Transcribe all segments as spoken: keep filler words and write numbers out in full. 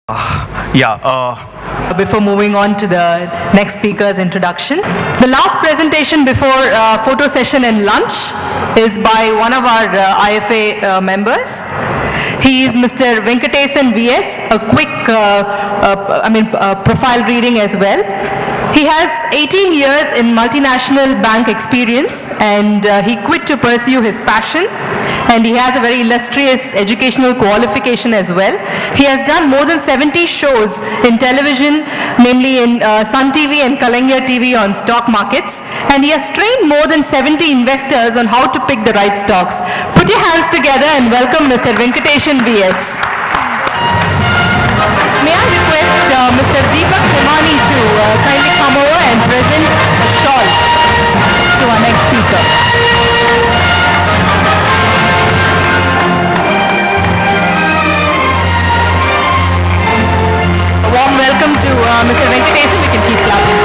Yeah. Uh, Before moving on to the next speaker's introduction, the last presentation before uh, photo session and lunch is by one of our uh, I F A uh, members. He is Mister Venkatesan V S, a quick, uh, uh, I mean, uh, profile reading as well. He has eighteen years in multinational bank experience, and uh, he quit to pursue his passion, and he has a very illustrious educational qualification as well. He has done more than seventy shows in television, namely in uh, Sun T V and Kalangya T V on stock markets, and he has trained more than seventy investors on how to pick the right stocks. Put your hands together and welcome Mister Venkatesan V S. May I request uh, Mister Deepak Khemani to uh, kindly come over and present a shawl to our next speaker. A warm welcome to uh, Mister Venkatesan. We can keep clapping.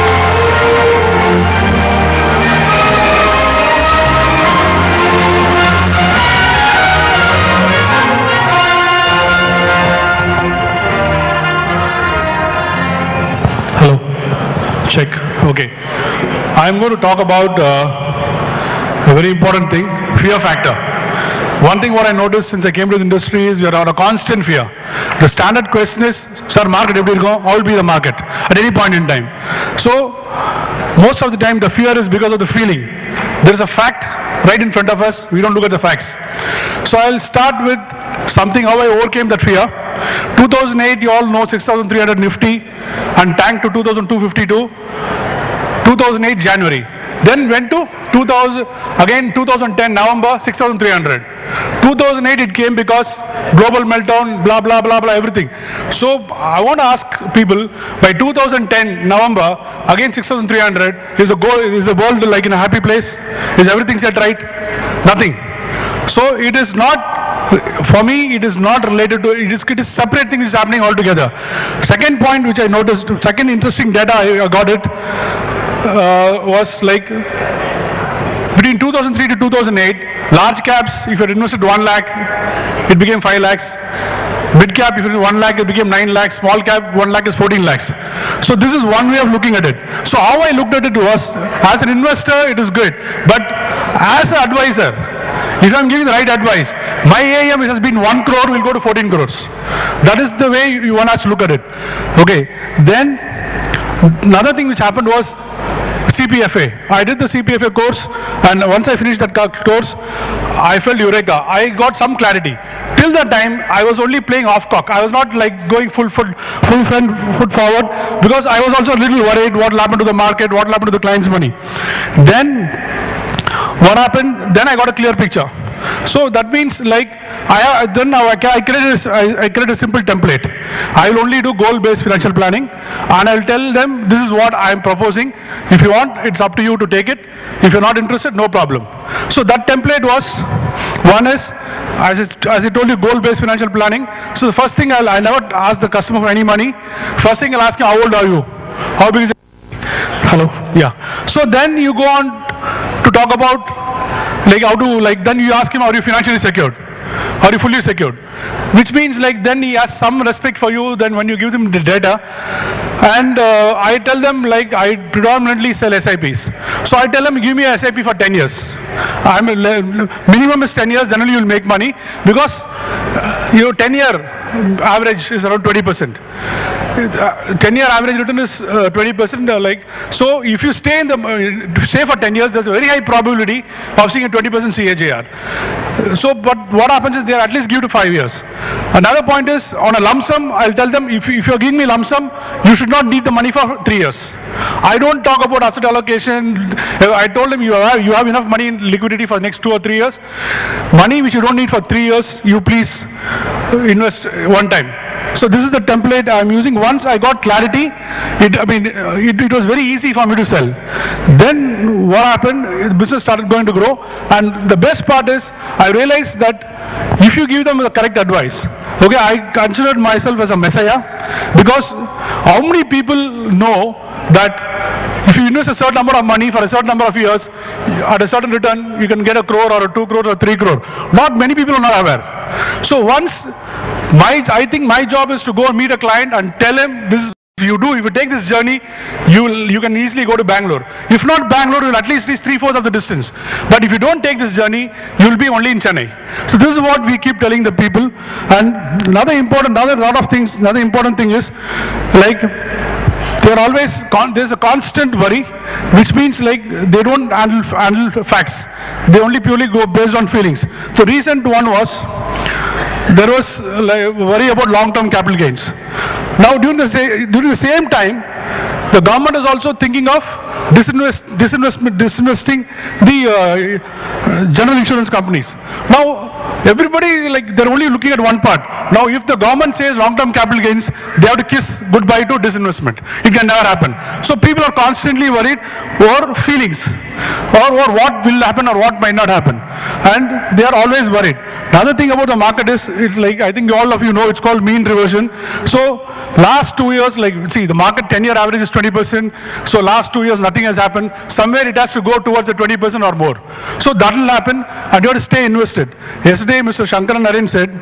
Hello. Check. Okay. I'm going to talk about uh, a very important thing, fear factor. One thing what I noticed since I came to the industry is we are on a constant fear. The standard question is, sir, market eppadi irukum? How will be the market at any point in time? So, most of the time the fear is because of the feeling. There is a fact right in front of us, we don't look at the facts. So I'll start with something how I overcame that fear. two thousand eight, you all know six thousand three hundred Nifty and tanked to two thousand two hundred fifty-two. two thousand eight January. Then went to two thousand, again two thousand ten November, six thousand three hundred. two thousand eight it came because global meltdown, blah, blah, blah, blah, everything. So I want to ask people, by two thousand ten November, again six thousand three hundred, is the, goal, is the world like in a happy place? Is everything set right? Nothing. So it is not, for me, it is not related to, it is, it is separate thing which is happening altogether. Second point which I noticed, second interesting data I got it, uh, was like, between two thousand three to two thousand eight, large caps, if you had invested one lakh, it became five lakhs. Mid cap, if you had one lakh, it became nine lakhs. Small cap, one lakh is fourteen lakhs. So this is one way of looking at it. So how I looked at it was, as an investor, it is good. But as an advisor, if I'm giving the right advice, my A U M, which has been one crore, will go to fourteen crores. That is the way you want us to look at it. Okay. Then, another thing which happened was C P F A. I did the C P F A course, and once I finished that course, I felt eureka. I got some clarity. Till that time, I was only playing off cock. I was not like going full foot, full front foot forward, because I was also a little worried what will happen to the market, what will happen to the client's money. Then, what happened? Then I got a clear picture. So that means like, I then now I, I, created a, I, I created a simple template. I will only do goal-based financial planning, and I will tell them this is what I am proposing. If you want, it's up to you to take it. If you're not interested, no problem. So that template was, one is, as I, as I told you, goal-based financial planning. So the first thing, I'll, I never ask the customer for any money. First thing I'll ask him, how old are you? How big is it? Hello? Yeah. So then you go on to talk about like how to, like then you ask him, are you financially secured? Are you fully secured? Which means like then he has some respect for you then when you give him the data. And uh, I tell them like I predominantly sell S I Ps. So I tell them give me a S I P for ten years. I'm a, minimum is ten years, then only you'll make money, because uh, you know ten year average is around twenty percent. Uh, ten year average return is uh, twenty percent uh, like, so if you stay in the, uh, stay for ten years, there's a very high probability of seeing a twenty percent C A G R. Uh, so, but what happens is they at least give to five years. Another point is, on a lump sum, I'll tell them, if, if you're giving me lump sum, you should not need the money for three years. I don't talk about asset allocation. I told them you have, you have enough money in liquidity for the next two or three years. Money which you don't need for three years, you please invest one time. So this is the template I'm using. Once I got clarity, it, I mean, it, it was very easy for me to sell. Then what happened, the business started going to grow, and the best part is, I realized that if you give them the correct advice, okay, I considered myself as a messiah, because how many people know that if you invest a certain amount of money for a certain number of years, at a certain return, you can get a crore or a two crore or three crore. Not many people are not aware. So once My, I think my job is to go and meet a client and tell him this is. If you do, if you take this journey, you will, you can easily go to Bangalore. If not Bangalore, you'll at least reach three-fourths of the distance. But if you don't take this journey, you'll be only in Chennai. So this is what we keep telling the people. And another important, another lot of things, another important thing is, like, they're always, con there's a constant worry, which means like they don't handle, handle facts. They only purely go based on feelings. The recent one was, there was like, worry about long-term capital gains. Now during the, during the same time, the government is also thinking of disinvest, disinvestment, disinvesting the uh, general insurance companies. Now everybody, like, they're only looking at one part. Now if the government says long-term capital gains, they have to kiss goodbye to disinvestment. It can never happen. So people are constantly worried over feelings, or, or what will happen or what might not happen. And they are always worried. The other thing about the market is, it's like, I think all of you know, it's called mean reversion. So last two years, like, see, the market ten-year average is twenty percent. So last two years, nothing has happened. Somewhere it has to go towards the twenty percent or more. So that will happen, and you have to stay invested. Yesterday, Mister Shankaran Naren said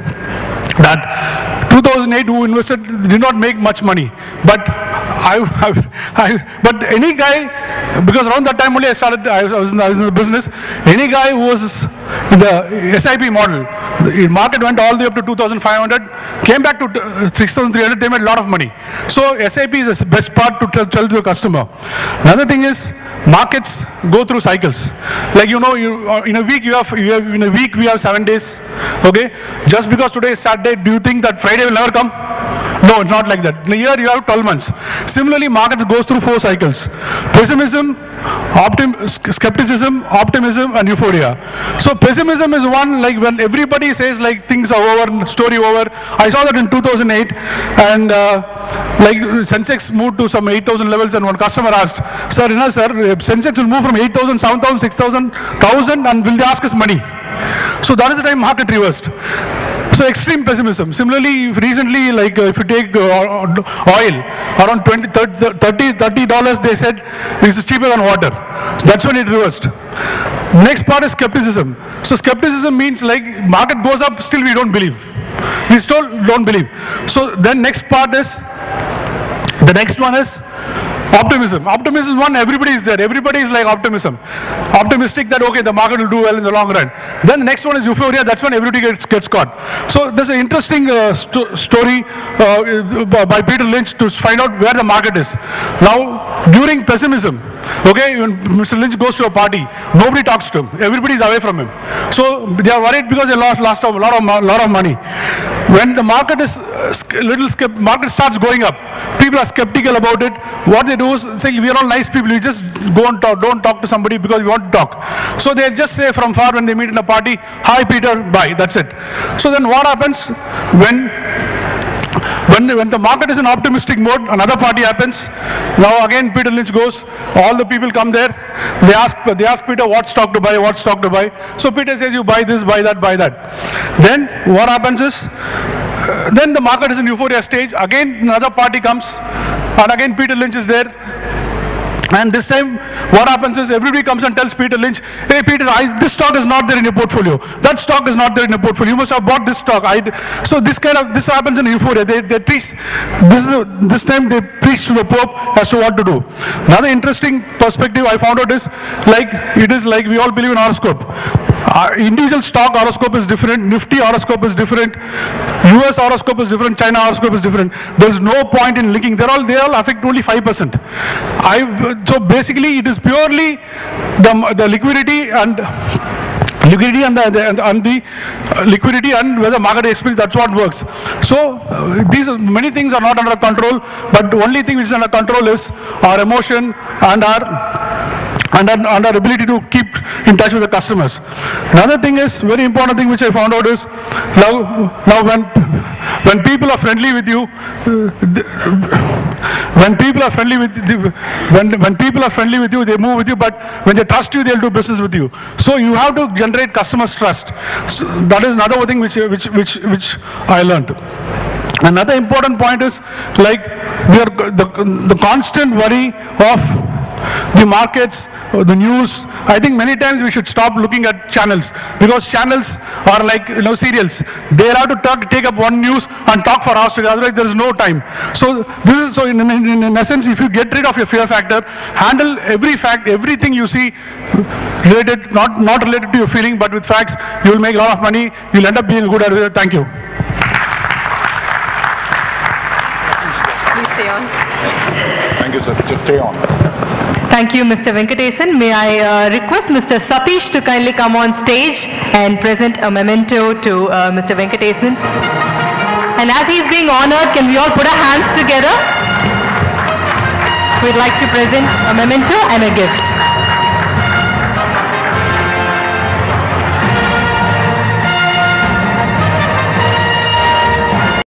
that two thousand eight, who invested did not make much money. But I, I, I, but any guy, because around that time only I started, I was, in the, I was in the business, any guy who was in the S I P model, the market went all the way up to two thousand five hundred, came back to six thousand three hundred, they made a lot of money. So S I P is the best part to tell, tell to the customer. Another thing is, markets go through cycles. Like, you know, you, in a week you have, you have, in a week we have seven days, okay? Just because today is Saturday, do you think that Friday will never come? No, it's not like that. In a year you have twelve months. Similarly, market goes through four cycles: pessimism, optim skepticism, optimism, and euphoria. So pessimism is one, like when everybody says like things are over, story over. I saw that in two thousand eight, and uh, like Sensex moved to some eight thousand levels, and one customer asked, sir, you know, sir, Sensex will move from eight thousand, seven thousand, six thousand, one thousand, and will they ask us money? So that is the time market reversed. So extreme pessimism. Similarly, recently, like uh, if you take uh, oil, around twenty, thirty, thirty dollars, they said this is cheaper than water. So that's when it reversed. Next part is skepticism. So skepticism means like market goes up, still we don't believe. We still don't believe. So then next part is, the next one is optimism. Optimism is one, everybody is there. Everybody is like optimism. Optimistic that, okay, the market will do well in the long run. Then the next one is euphoria. That's when everybody gets, gets caught. So there's an interesting uh, st story uh, by Peter Lynch to find out where the market is. Now, during pessimism, okay, when Mister Lynch goes to a party, nobody talks to him. Everybody is away from him. So they are worried because they lost, lost a lot of, lot of money. When the market is uh, little market starts going up, people are skeptical about it. What they do is say, we are all nice people, we just go and talk, don't talk to somebody because we want to talk. So they'll just say from far when they meet in a party, hi Peter, bye, that's it. So then what happens when When the, when the market is in optimistic mode, another party happens. Now again Peter Lynch goes, all the people come there, they ask, they ask Peter what stock to buy, what stock to buy. So Peter says, you buy this, buy that, buy that. Then what happens is, uh, then the market is in euphoria stage, again another party comes, and again Peter Lynch is there. And this time, what happens is everybody comes and tells Peter Lynch, hey Peter, I, this stock is not there in your portfolio. That stock is not there in your portfolio. You must have bought this stock. I, so this kind of, this happens in euphoria. They, they preach, this, this time they preach to the Pope as to what to do. Another interesting perspective I found out is, like, it is like we all believe in horoscope. Our individual stock horoscope is different, Nifty horoscope is different, U S horoscope is different, China horoscope is different. There's no point in linking. They're all, they all affect only five percent. I, so basically it is purely the, the liquidity and liquidity and the, the, and the liquidity and whether market experience, that's what works. So uh, these many things are not under control, but the only thing which is under control is our emotion and our And our, and our ability to keep in touch with the customers. Another thing is, very important thing which I found out is, now, now when, when people are friendly with you, uh, the, when people are friendly with the, when, when people are friendly with you, they move with you, but when they trust you, they'll do business with you. So you have to generate customers' trust. So that is another thing which, which, which, which I learned. Another important point is, like, we are the, the constant worry of The markets, uh, the news, I think many times we should stop looking at channels, because channels are like, you know, serials. They have to talk, take up one news and talk for hours together, otherwise there is no time. So this is, so in, in, in essence, if you get rid of your fear factor, handle every fact, everything you see related, not, not related to your feeling, but with facts, you will make a lot of money, you'll end up being a good advisor. Thank you. Please stay on. Thank you, sir. Just stay on. Thank you, Mister Venkatesan. May I uh, request Mister Satish to kindly come on stage and present a memento to uh, Mister Venkatesan. And as he's being honored, can we all put our hands together? We'd like to present a memento and a gift.